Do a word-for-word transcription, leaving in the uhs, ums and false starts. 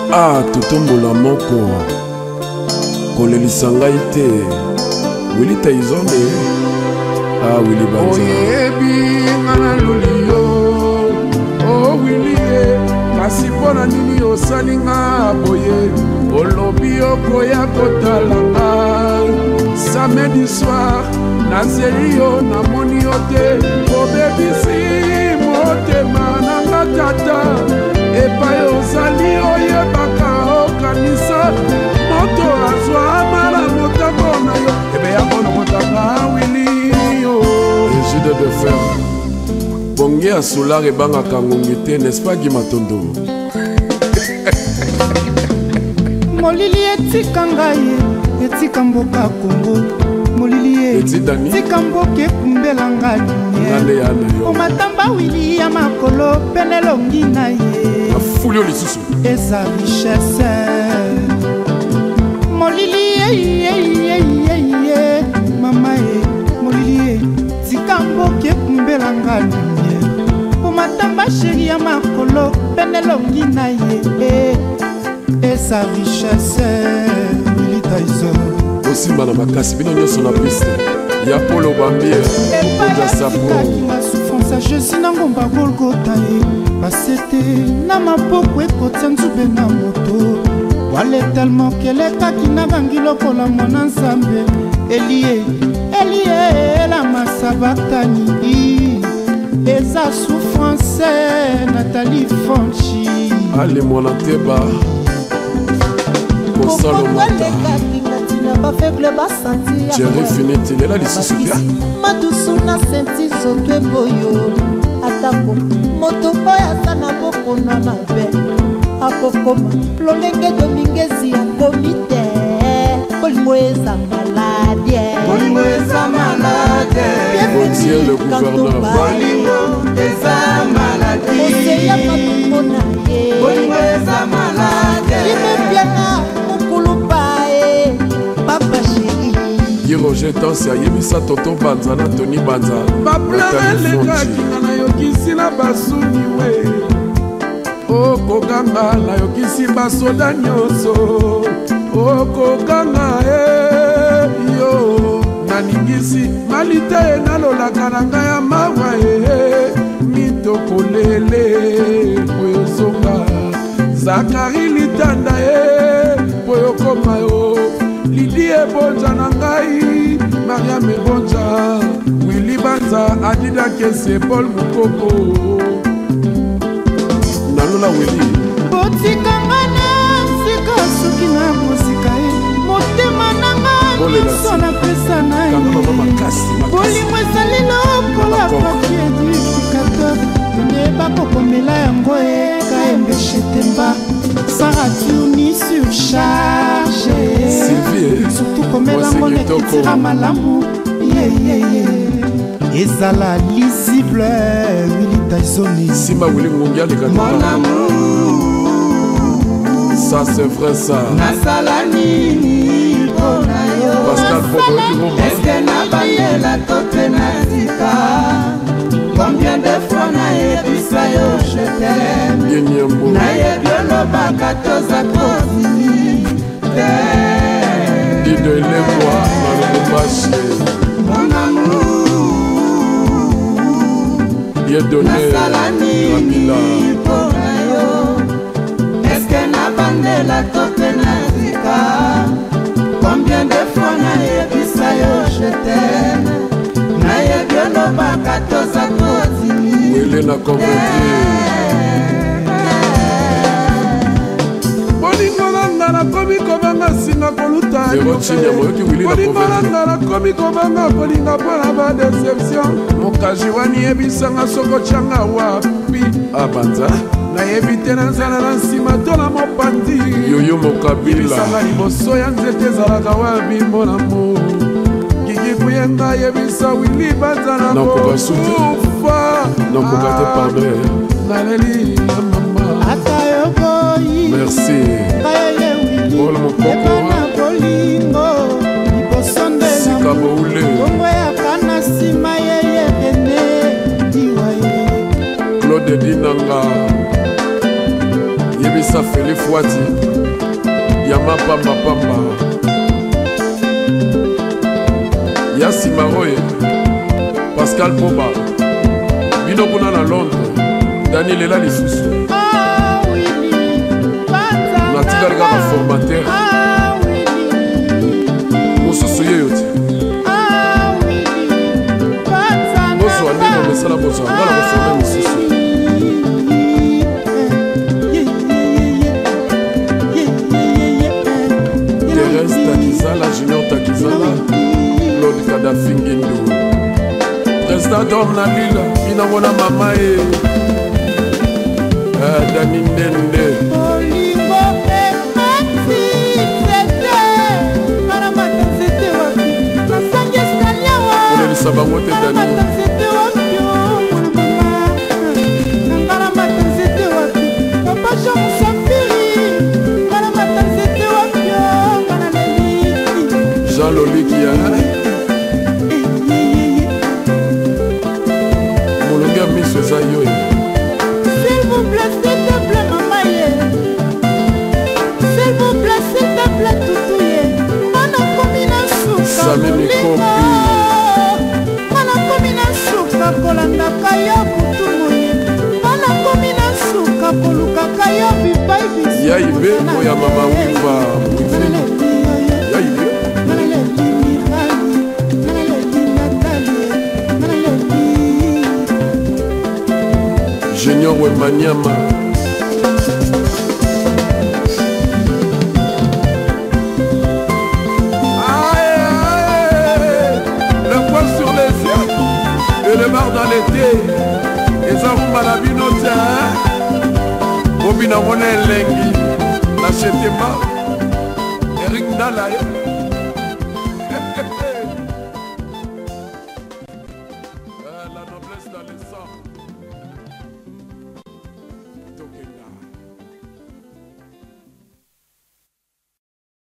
Ah, totombola moko kolelisa ngai te Willy Taizone. Ah, Willy Banza oyebi ngana lolio oh Willy kasi mpona nini osali nga boye olobi okoya kotalanga samedi soir nazeli yo namoni yo te obebisi motema nanga tata epai ozali oyebaka okanisa moto azwa mala motambo na yo ebe ya kono motanga Willy yo Ejide de fer bonge ya solar ebangaka ngongi te n'est-ce pas Gimatondo? molili etika ngai etika mboka Kongo molili etika mboka ekumbela ngai omatamba Willy ya makolo pene longi na ye afuli lisusu eza richesse molili eyeyeyeye mama e molili etika mboka ekumbela ngai omatamba sheri ya makolo pene longi na ye et sa richesse Willy Taizone osimba na makasi bino nyonso na piste ya polo bambie okonja sapo la souffrance à Jésus na ngomba Golgotha e basete na maboko ekotia nzube na moto wale tellement kelekaki na bangi lokola mwana nzambe elie elie la masabatani eza souffrance Nathalie Fonchi ale mwana teba Jerry Finiti lela lisusu te madusu na senti zoto eboyo atako moto oyo aza na bokono mabe akokoma lolenge domingezi akomi te bolingo eza malade bolingo eza malade Gauthier le gouverneur bolingo eza malade oseya matumbo na ye bolingo eza malade imepiana Roger Tansi ayebisa Tonton Banza na Tony Banza baplelelekaki nga nayokisi na basuni we okoganga nayokisi basoda nyonso okoganga e yo naningisi malita ye nalolaka na ngai ya mawa e mitokolele poyozonga Zakari litanda e poyokoma yo Lidi ebonja na ngai Mariam ebonja Willy Banza adida kese Paul Mukoko nalola Willy botikanga na sika soki na bosika ye motema nanga nyonso na pesa na ye bolingo ezali lokola papier edificateur nde bakokomela yango eka embeshetemba Saratouni surcharge surtout komelango nekitira malamu ezala lisible Willy Taizone Simba Willy Ngongi aleka mon amour ça c'est vrai ça nasala nini mpona yo Pascal Bobo eske nabandela to mpe natika combien de fois nayebisa yo je t'aime nayebi olobaka toza kozini te idelekwa nalobashe mon amour nasala nini mpona yo eske nabandela to mpe natika combien de fois nayebisa yo je t'aime nayebi olobaka toza kozini wele na convaincre bolingo nanga nakomi kobanga singa koluta bolingo nanga nakomi kobanga kolinga mpona badeception mokaji wani yebisanga soko tyanga wapi abanza nayebi te na nzala na nsima to na mopandi yoyo mokabilisanga liboso ya nzete ezalaka wapi mponamo kuyenga yebisa Willy Banza na kokufa nakoka te pardon naleli ya mama ata yokoyi merci kayeye Willy ebana bolingo liboso ndena bongo yaka na nsima yeye ene diwa ye Claude Dinanga yebisa Feli Fouati Yama Pamba Pamba Yassi Maroye Pascal Poba Bino kuna na Londres Daniel Ela lisusu natikali kaka formateur mosusu ye yo ti bozwa ndenge omesala bozwa ngala koforme mosusu Thérèse Takizala Junior Takizala Claude Kadafi Ngindu Président d'homme na lila binango na mama e Dani Ndende Olingo emati sete Maramata sete wapi Nasange skalyawa Olelisa bango te Dani Maramata sete wapi Maramata sete wapi Papa Jean Moussafiri Maramata sete wapi Jean Loliki ya Molongi ya miso eza yo S'il vous plaît, s'il te plaît, maman ye. S'il vous plaît, s'il te plaît, toutou ye. Mana komi na suka Sami molingo. Mana komi na suka kolandaka yo kutumu ye. Mana komi na suka kolukaka yo bipai bisu. Ya ibe oya mama wiva wivi Ya ibe Junior Wemanyama le poil sur les yeux et le bar dans l'été et ça rumba la binote Bobina Mone Lengi n'achetez pas Eric Nala